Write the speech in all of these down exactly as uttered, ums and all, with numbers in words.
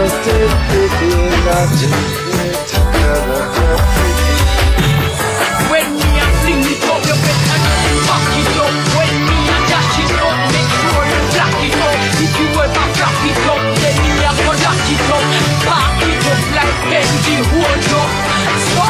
wanted pity, not just together. When me a fling it up, you better not back it up. When me a dash it up, make sure you black it up. If you ever black it up, then me a go lock it up. Back it up like Benji, hold up. So,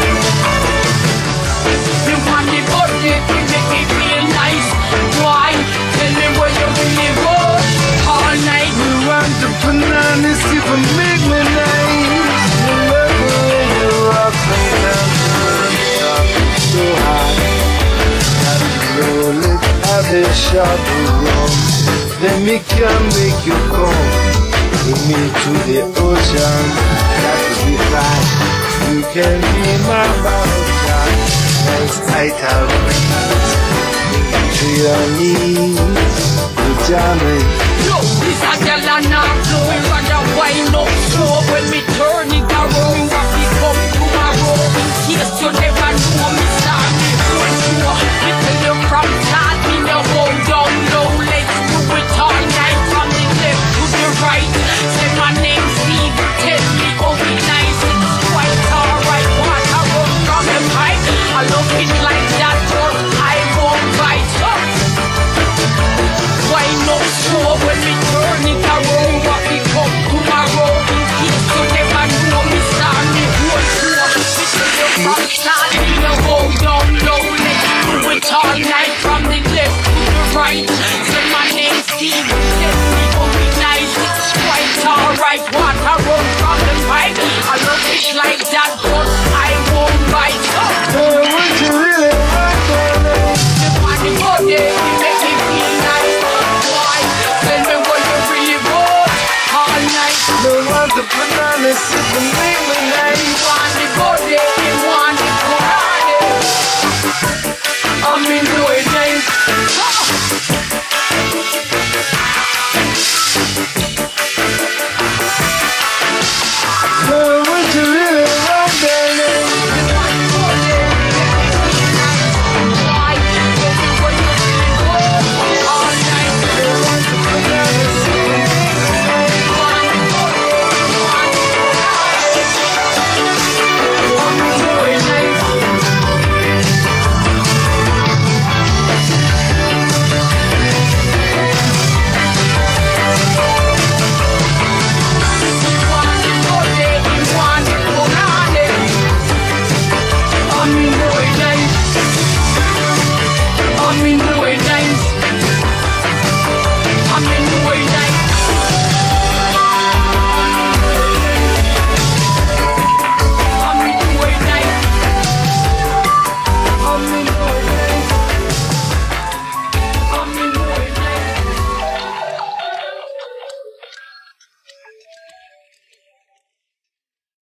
the one the body, it make me feel nice. Why? Tell me where you really was. All night we want the bananas, even make me nice. You love the way you rock me down. So high that roll it at the shop room. Then me can make you come with me to the ocean. That would be fine. You can be my bodyguard. Nice tight out breeze. To your knees, you jamming. Yo, this a girl and not blowing, rather wind up slow. When me turn it around, what we come tomorrow. In case you never know me start me going through. Me tell you from start, me no hold down low. Let's do it all night from the left to the right. Say my name Steve, tell me oh be nice. It's quite alright, what I run from the pipe. I love it like that, but I won't bite. Why not slow when we turn it around? What we come tomorrow. In case you never know me start me hold slow. Me tell you from start, me no hold down low. Let's do it all night from the left to the right. Say my name Steve, tell me oh be nice. It's quite alright, what I run from the pipe. I love it like that, but